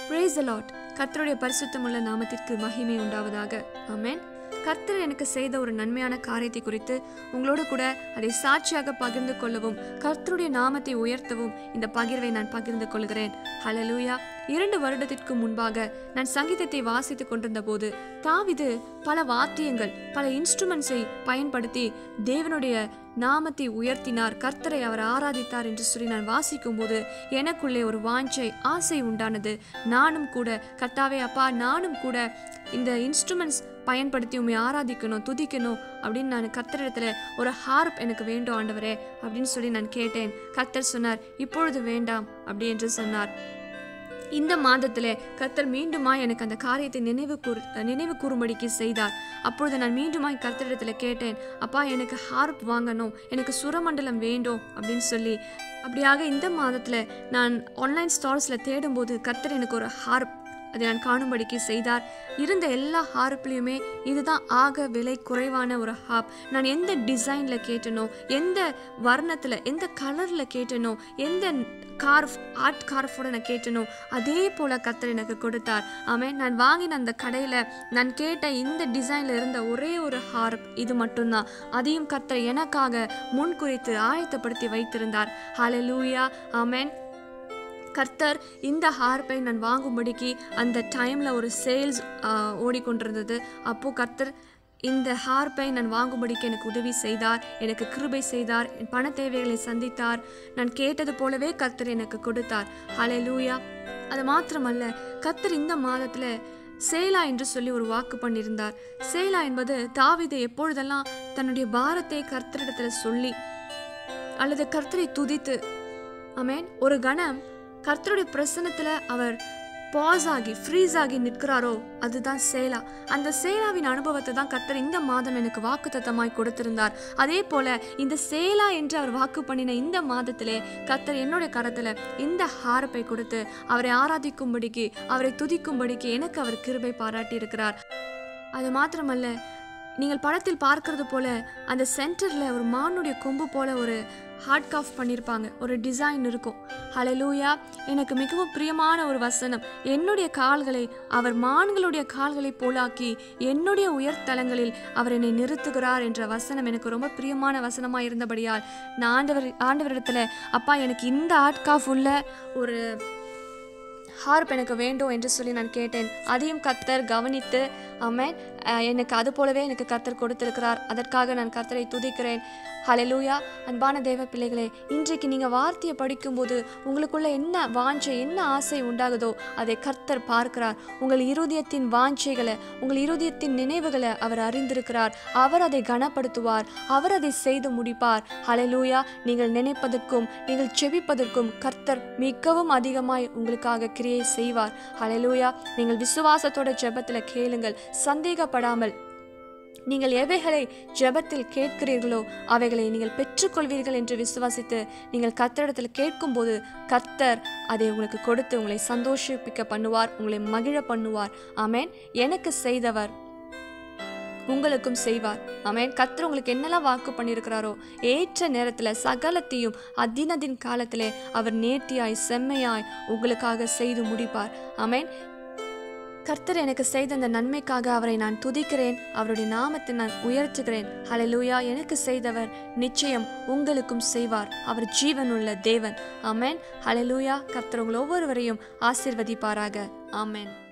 Praise the Lord. கர்த்தருடைய பரிசுத்தமுள்ள நாமத்திற்கு மகிமை உண்டாவதாக. ஆமென். கர்த்தர் எனக்கு செய்த ஒரு நன்மையான காரியத்தை குறித்து உங்களோடு கூட அதை சாட்சியாக பகிர்ந்து கொள்ளவும் கர்த்தருடைய நாமத்தை உயர்த்தவும் இந்த பகிர்வை நான் பகிர்ந்து கொள்கிறேன். ஹல்லேலூயா. 2 வருடத்திற்கு முன்பாக நான் சங்கீதத்தை வாசித்துக் கொண்டிருந்த போது தாவீது பல வாத்தியங்கள் பல இன்ஸ்ட்ருமெண்ட்ஸை பயன்படுத்தி தேவனுடைய நாமத்தை உயர்த்தினார், கர்த்தரை அவர் ஆராதித்தார் என்று சொல்லி நான் வாசிக்கும் போது எனக்குள்ளே ஒரு வாஞ்சை ஆசை உண்டானது. நானும் கூட கர்த்தாவே அப்பா, நானும் கூட இந்த இன்ஸ்ட்ருமெண்ட்ஸ் பயன்படுத்தி உண்மை ஆராதிக்கணும், துதிக்கணும் அப்படின்னு நான் கர்த்தரிடத்துல ஒரு ஹார்ப் எனக்கு வேண்டும் ஆண்டவரே அப்படின்னு சொல்லி நான் கேட்டேன். கர்த்தர் சொன்னார், இப்பொழுது வேண்டாம் அப்படி என்று சொன்னார். இந்த மாதத்திலே கர்த்தர் மீண்டுமாய் எனக்கு அந்த காரியத்தை நினைவு கூறும்படிக்கு செய்தார். அப்பொழுது நான் மீண்டுமாய் கர்த்தரிடத்தில் கேட்டேன், அப்பா எனக்கு ஹார்ப் வாங்கணும், எனக்கு சுரமண்டலம் வேண்டும் அப்படின்னு சொல்லி. அப்படியாக இந்த மாதத்தில் நான் ஆன்லைன் ஸ்டால்ஸில் தேடும்போது கர்த்தர் எனக்கு ஒரு ஹார்ப் அதை நான் காணும்படிக்கு செய்தார். இருந்த எல்லா ஹார்ப்லேயுமே இதுதான் ஆக விலை குறைவான ஒரு ஹார்ப். நான் எந்த டிசைனில் கேட்டனோ, எந்த வர்ணத்தில் எந்த கலரில் கேட்டனோ, எந்த ஆர்ட் கார்ஃபோட நான் கேட்டனோ அதே போல் கர்த்தர் எனக்கு கொடுத்தார். ஆமென். நான் வாங்கின அந்த கடையில் நான் கேட்ட இந்த டிசைனில் இருந்த ஒரே ஒரு ஹார்ப் இது மட்டும்தான். அதையும் கர்த்தர் எனக்காக முன்குறித்து ஆயத்தப்படுத்தி வைத்திருந்தார். ஹல்லேலூயா. ஆமென். கர்த்தர் இந்த ஹார்ப்பை நான் வாங்கும்படிக்கு அந்த டைமில் ஒரு சேல்ஸ் ஓடிக்கொண்டிருந்தது. அப்போது கர்த்தர் இந்த ஹார்ப்பை நான் வாங்கும்படிக்கு எனக்கு உதவி செய்தார், எனக்கு கிருபை செய்தார், என் பண தேவைகளை சந்தித்தார். நான் கேட்டது போலவே கர்த்தர் எனக்கு கொடுத்தார். ஹல்லேலூயா. அது மாத்திரமல்ல, கர்த்தர் இந்த மாதத்தில் சேலா என்று சொல்லி ஒரு வாக்கு பண்ணியிருந்தார். சேலா என்பது தாவீது எப்பொழுதெல்லாம் தன்னுடைய பாரத்தை கர்த்தரிடத்தில் சொல்லி அல்லது கர்த்தரை துதித்து, ஆமென், ஒரு கணம் கர்த்தருடைய பிரசன்னத்தில் அவர் பாஸ் ஆகி ஃப்ரீஸ் ஆகி நிற்கிறாரோ அதுதான் சேலா. அந்த சேலாவின் அனுபவத்தை தான் கர்த்தர் இந்த மாதம் எனக்கு வாக்குத்தத்தமாய் கொடுத்திருந்தார். அதே போல இந்த சேலா என்று அவர் வாக்கு பண்ணின இந்த மாதத்திலே கர்த்தர் என்னுடைய கரத்தில் இந்த ஹார்ப்பை கொடுத்து அவரை ஆராதிக்கும்படிக்கு, அவரை துதிக்கும்படிக்கு எனக்கு அவர் கிருபை பாராட்டி இருக்கிறார். அது மாத்திரமல்ல, நீங்கள் படத்தில் பார்க்கறது போல அந்த சென்டரில் ஒரு மானுடைய கொம்பு போல ஒரு ஹார்ட் காஃப் பண்ணியிருப்பாங்க, ஒரு டிசைன் இருக்கும். ஹல்லேலூயா. எனக்கு மிகவும் பிரியமான ஒரு வசனம், என்னுடைய கால்களை அவர் மான்களுடைய கால்களை போலாக்கி என்னுடைய உயர்தலங்களில் அவர் என்னை நிறுத்துகிறார் என்ற வசனம் எனக்கு ரொம்ப பிரியமான வசனமாக இருந்தபடியால் நான் ஆண்டவரிடத்தில், அப்பா எனக்கு இந்த ஹார்ட் காஃப் உள்ள ஒரு ஹார்ப் எனக்கு வேண்டும் என்று சொல்லி நான் கேட்டேன். அதையும் கர்த்தர் கவனித்து, ஆமென், எனக்கு அது போலவே எனக்கு கர்த்தர் கொடுத்திருக்கிறார். அதற்காக நான் கர்த்தரை துதிக்கிறேன். ஹல்லேலூயா. அன்பான தேவ பிள்ளைகளே, இன்றைக்கு நீங்கள் வார்த்தையை படிக்கும்போது உங்களுக்குள்ள என்ன வாஞ்சை, என்ன ஆசை உண்டாகுதோ அதை கர்த்தர் பார்க்கிறார். உங்கள் இருதயத்தின் வாஞ்சைகளை, உங்கள் இருதயத்தின் நினைவுகளை அவர் அறிந்திருக்கிறார். அவர் அதை கனப்படுத்துவார், அவர் அதை செய்து முடிப்பார். ஹல்லேலூயா. நீங்கள் நினைப்பதற்கும் நீங்கள் செபிப்பதற்கும் கர்த்தர் மிகவும் அதிகமாய் உங்களுக்காக கிரியை செய்வார். ஹல்லேலூயா. நீங்கள் விசுவாசத்தோட ஜெபத்தில் கேளுங்கள், சந்தேகப்படாமல். நீங்கள் எவைகளை ஜெபத்தில் கேட்கிறீர்களோ அவைகளை நீங்கள் பெற்றுக்கொள்வீர்கள் என்று விசுவாசித்து நீங்கள் கர்த்தரிடத்தில் கேட்கும்போது கர்த்தர் அதை உங்களுக்கு கொடுத்து உங்களை சந்தோஷிப்பிக்க பண்ணுவார், உங்களை மகிழ பண்ணுவார். ஆமென். எனக்கு செய்தவர் உங்களுக்கும் செய்வார். ஆமென். கர்த்தர் உங்களுக்கு என்னெல்லாம் வாக்கு பண்ணியிருக்கிறாரோ ஏற்ற நேரத்தில் சகலத்தையும் அதினதின் காலத்திலே அவர் நேர்த்தியாய் செம்மையாய் உங்களுக்காக செய்து முடிப்பார். ஆமென். கர்த்தர் எனக்கு செய்த அந்த நன்மைக்காக அவரை நான் துதிக்கிறேன், அவருடைய நாமத்தை நான் உயர்த்துகிறேன். ஹல்லேலூயா. எனக்கு செய்தவர் நிச்சயம் உங்களுக்கும் செய்வார். அவர் ஜீவனுள்ள தேவன். ஆமென். ஹல்லேலூயா. கர்த்தர் உங்கள் ஒவ்வொருவரையும் ஆசீர்வதிப்பாராக. ஆமென்.